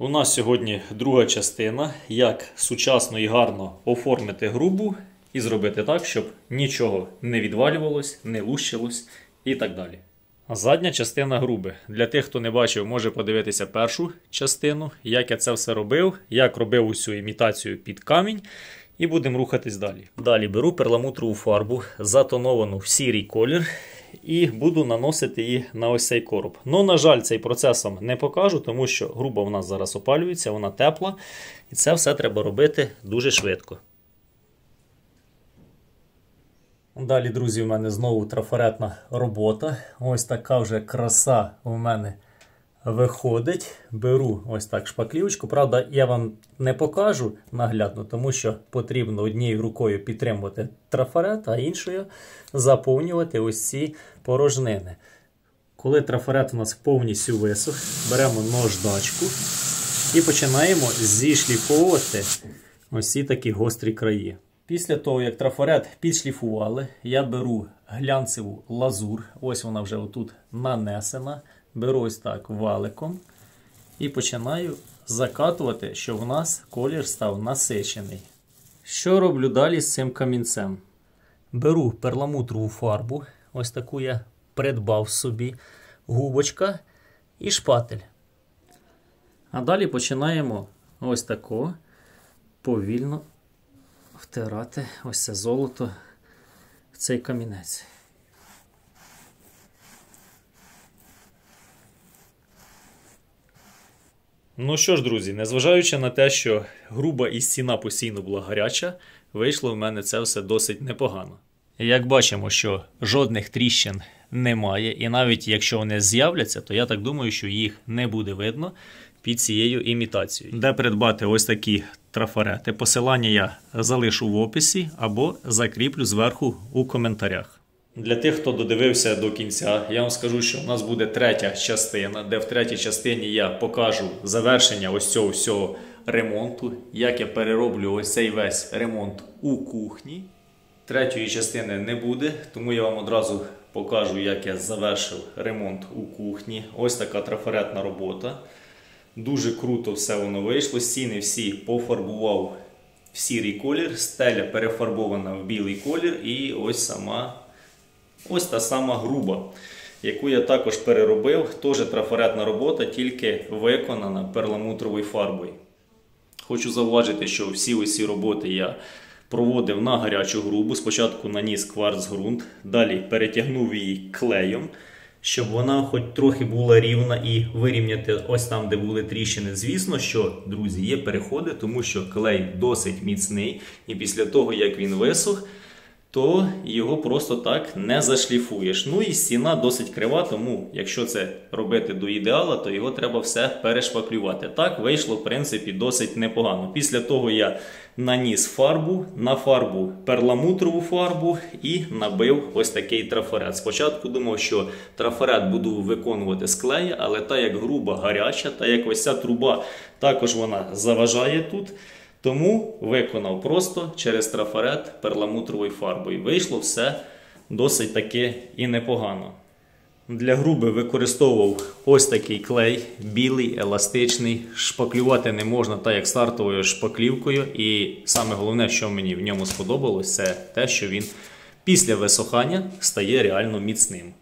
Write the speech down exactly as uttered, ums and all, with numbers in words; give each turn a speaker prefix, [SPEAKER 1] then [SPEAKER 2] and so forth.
[SPEAKER 1] У нас сьогодні друга частина, як сучасно і гарно оформити грубу і зробити так, щоб нічого не відвалювалось, не лущилось і так далі. Задня частина груби. Для тих, хто не бачив, може подивитися першу частину, як я це все робив, як робив усю імітацію під камінь. І будемо рухатись далі. Далі беру перламутрову фарбу, затоновану в сірий колір, і буду наносити її на ось цей короб. Ну, на жаль, цей процес вам не покажу, тому що груба в нас зараз опалюється, вона тепла. І це все треба робити дуже швидко. Далі, друзі, у мене знову трафаретна робота. Ось така вже краса у мене виходить. Беру ось так шпаклівочку. Правда, я вам не покажу наглядно, тому що потрібно однією рукою підтримувати трафарет, а іншою заповнювати ось ці порожнини. Коли трафарет у нас повністю висох, беремо наждачку і починаємо зішліфовувати ось ці такі гострі краї. Після того, як трафарет підшліфували, я беру глянцеву лазур, ось вона вже отут нанесена, беру ось так валиком і починаю закатувати, щоб у нас колір став насичений. Що роблю далі з цим камінцем? Беру перламутрову фарбу, ось таку я придбав собі, губочка і шпатель. А далі починаємо ось тако повільно втирати ось це золото в цей камінець. Ну що ж, друзі, незважаючи на те, що груба і стіна постійно була гаряча, вийшло в мене це все досить непогано. Як бачимо, що жодних тріщин немає, і навіть якщо вони з'являться, то я так думаю, що їх не буде видно під цією імітацією. Де придбати ось такі трафарети? Посилання я залишу в описі або закріплю зверху у коментарях. Для тих, хто додивився до кінця, я вам скажу, що у нас буде третя частина, де в третій частині я покажу завершення ось цього всього ремонту, як я перероблю ось цей весь ремонт у кухні. Третьої частини не буде, тому я вам одразу покажу, як я завершив ремонт у кухні. Ось така трафаретна робота. Дуже круто все воно вийшло. Стіни всі пофарбував в сірий колір, стеля перефарбована в білий колір і ось сама, ось та сама груба, яку я також переробив. Теж трафаретна робота, тільки виконана перламутровою фарбою. Хочу зауважити, що всі ось ці роботи я проводив на гарячу грубу. Спочатку наніс кварцґрунт, далі перетягнув її клеєм, щоб вона хоч трохи була рівна, і вирівняти ось там, де були тріщини. Звісно, що, друзі, є переходи, тому що клей досить міцний, і після того, як він висох, то його просто так не зашліфуєш. Ну і стіна досить крива, тому якщо це робити до ідеала, то його треба все перешпаклювати. Так вийшло, в принципі, досить непогано. Після того я наніс фарбу, на фарбу перламутрову фарбу і набив ось такий трафарет. Спочатку думав, що трафарет буду виконувати з клея, але та як груба гаряча, та як ось ця труба також вона заважає тут. Тому виконав просто через трафарет перламутровою фарбою. Вийшло все досить таки і непогано. Для груби використовував ось такий клей, білий, еластичний. Шпаклювати не можна так, як стартовою шпаклівкою. І саме головне, що мені в ньому сподобалось, це те, що він після висохання стає реально міцним.